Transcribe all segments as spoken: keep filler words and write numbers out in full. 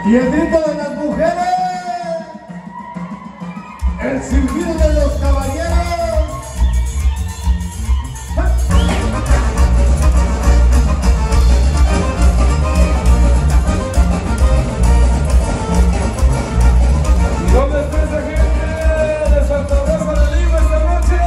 Y el grito de las mujeres, el silbido de los caballeros. ¿Y dónde está esa gente de Santa Rosa de Lima esta noche?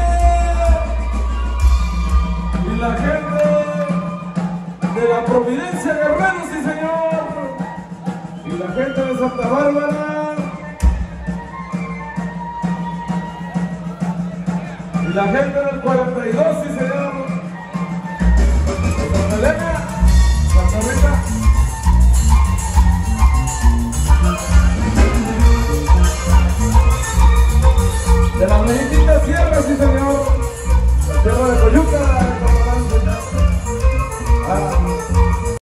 Y la gente de la Providencia Guerrero, sí señor. Y la gente de Santa Bárbara. Y la gente del cuarenta y dos, sí señor. De Santa Elena, Santa Rita. De la Benedicta Sierra, sí señor.